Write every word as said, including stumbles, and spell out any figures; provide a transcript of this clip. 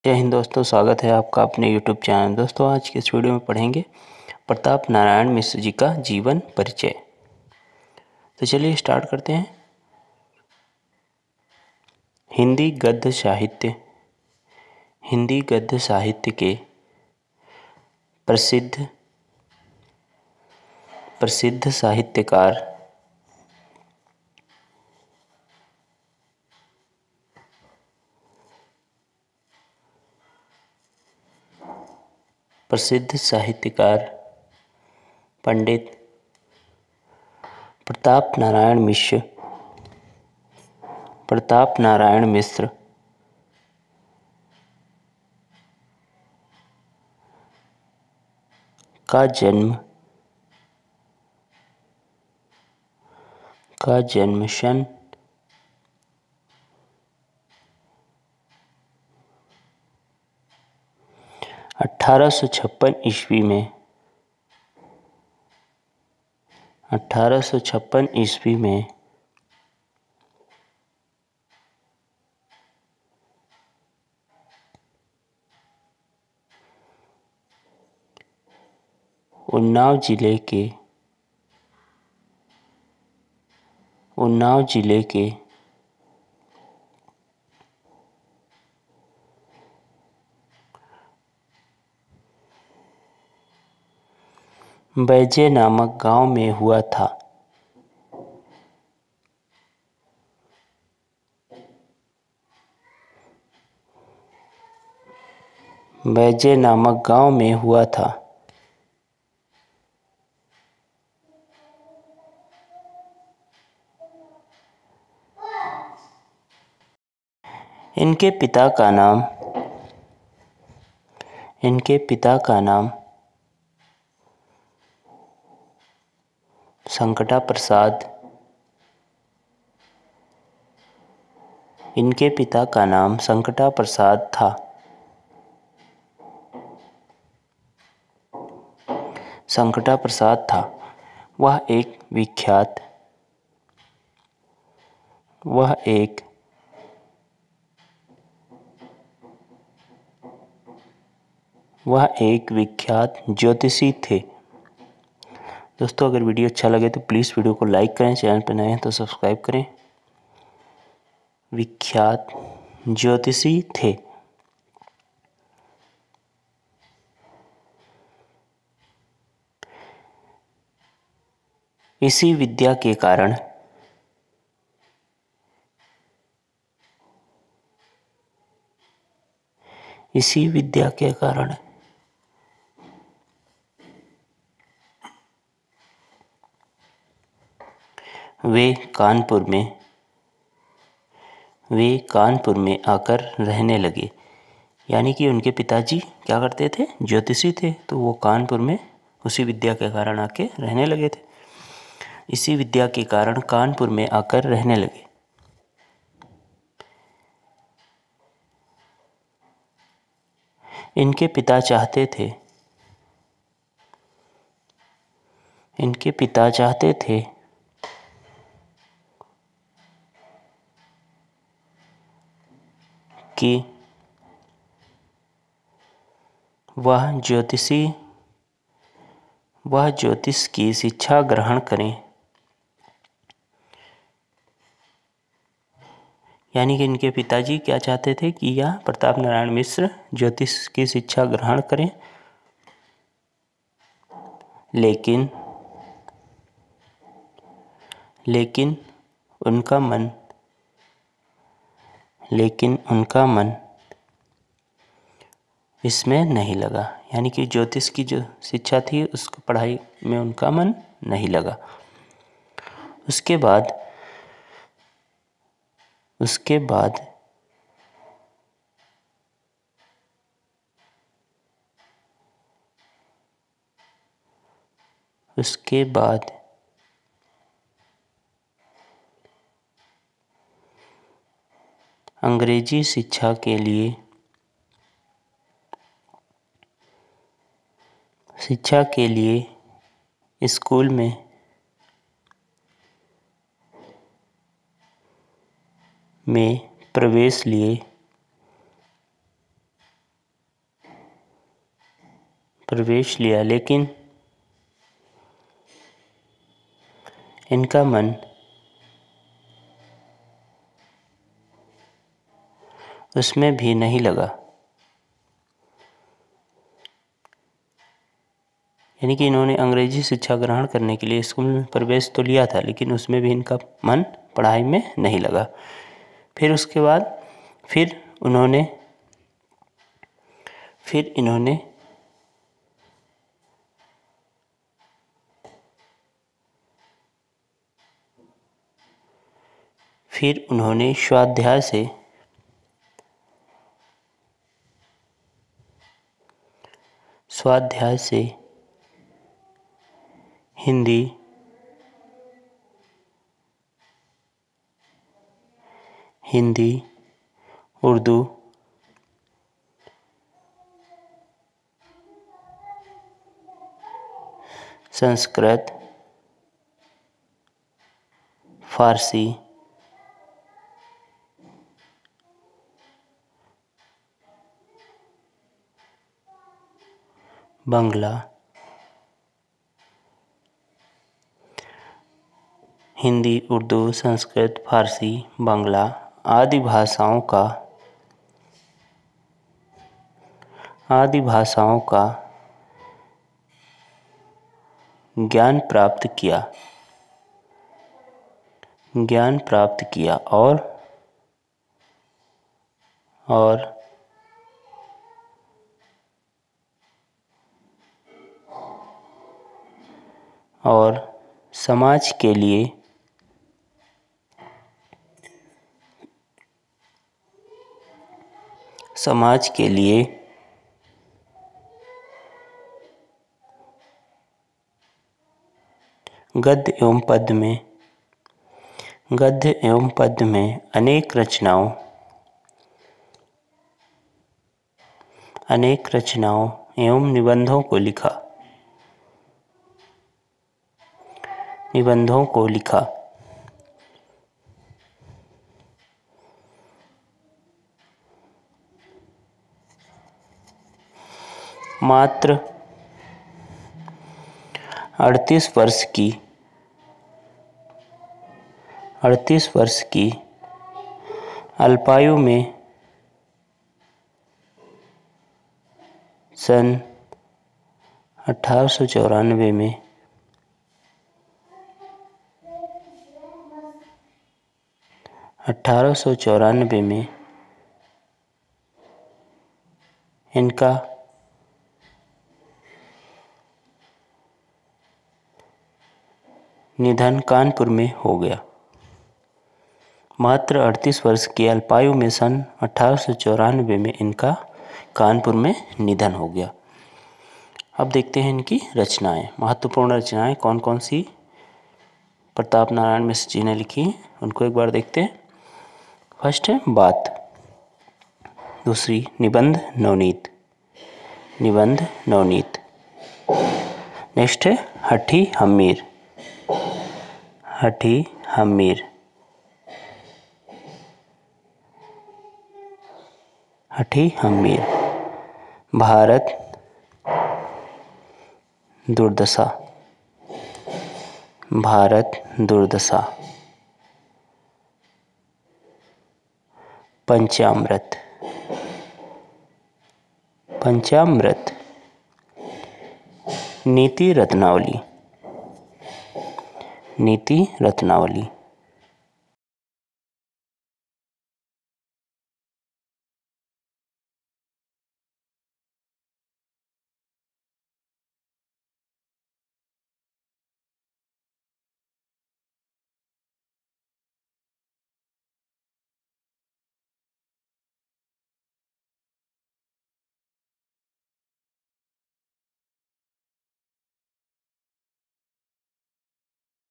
जय हिंद दोस्तों, स्वागत है आपका अपने यूट्यूब चैनल। दोस्तों, आज के इस वीडियो में पढ़ेंगे प्रताप नारायण मिश्र जी का जीवन परिचय। तो चलिए स्टार्ट करते हैं। हिंदी गद्य साहित्य हिंदी गद्य साहित्य के प्रसिद्ध प्रसिद्ध साहित्यकार प्रसिद्ध साहित्यकार पंडित प्रताप नारायण मिश्र प्रताप नारायण मिश्र का जन्म का जन्म सन अठारह सौ छप्पन ईस्वी में अठारह सौ छप्पन ईस्वी में उन्नाव जिले के उन्नाव जिले के बैजे नामक गांव में हुआ था। बैजे नामक गांव में हुआ था। इनके पिता का नाम इनके पिता का नाम संकटा प्रसाद इनके पिता का नाम संकटा प्रसाद था। संकटा प्रसाद था। वह एक विख्यात वह एक वह एक विख्यात ज्योतिषी थे। दोस्तों, अगर वीडियो अच्छा लगे तो प्लीज़ वीडियो को लाइक करें, चैनल पर नए हैं तो सब्सक्राइब करें। विख्यात ज्योतिषी थे। इसी विद्या के कारण इसी विद्या के कारण वे कानपुर में वे कानपुर में आकर रहने लगे। यानी कि उनके पिताजी क्या करते थे? ज्योतिषी थे। तो वो कानपुर में उसी विद्या के कारण आके रहने लगे थे। इसी विद्या के कारण कानपुर में आकर रहने लगे। इनके पिता चाहते थे इनके पिता चाहते थे कि वह ज्योतिषी वह ज्योतिष की शिक्षा ग्रहण करें। यानी कि इनके पिताजी क्या चाहते थे कि यह प्रताप नारायण मिश्र ज्योतिष की शिक्षा ग्रहण करें, लेकिन लेकिन उनका मन लेकिन उनका मन इसमें नहीं लगा। यानी कि ज्योतिष की जो शिक्षा थी उसको पढ़ाई में उनका मन नहीं लगा। उसके बाद उसके बाद उसके बाद अंग्रेजी शिक्षा के लिए शिक्षा के लिए स्कूल में में प्रवेश लिए प्रवेश लिया, लेकिन इनका मन उसमें भी नहीं लगा। यानी कि इन्होंने अंग्रेजी शिक्षा ग्रहण करने के लिए स्कूल में प्रवेश तो लिया था, लेकिन उसमें भी इनका मन पढ़ाई में नहीं लगा। फिर उसके बाद फिर उन्होंने फिर इन्होंने फिर उन्होंने स्वाध्याय से स्वाध्याय से हिंदी, हिंदी, उर्दू, संस्कृत, फारसी, बांग्ला, हिंदी, उर्दू, संस्कृत, फारसी, बांग्ला आदि भाषाओं का आदि भाषाओं का ज्ञान प्राप्त किया ज्ञान प्राप्त किया और और और समाज के लिए समाज के लिए गद्य एवं पद्य में गद्य एवं पद्य में अनेक रचनाओं अनेक रचनाओं एवं निबंधों को लिखा निबंधों को लिखा मात्र अड़तीस वर्ष की अड़तीस वर्ष की अल्पायु में सन अठारह सौ चौरानवे में अठारह सौ चौरानवे में इनका निधन कानपुर में हो गया। मात्र अड़तीस वर्ष की अल्पायु में सन अठारह सौ चौरानवे में इनका कानपुर में निधन हो गया। अब देखते हैं इनकी रचनाएं, महत्वपूर्ण रचनाएं कौन कौन सी प्रताप नारायण मिश्र जी ने लिखी हैं, उनको एक बार देखते हैं। फर्स्ट है बात, दूसरी निबंध नवनीत निबंध नवनीत नेक्स्ट है हठी हमीर हठी हमीर हठी हमीर भारत दुर्दशा भारत दुर्दशा पंचामृत पंचामृत नीति रत्नावली नीति रत्नावली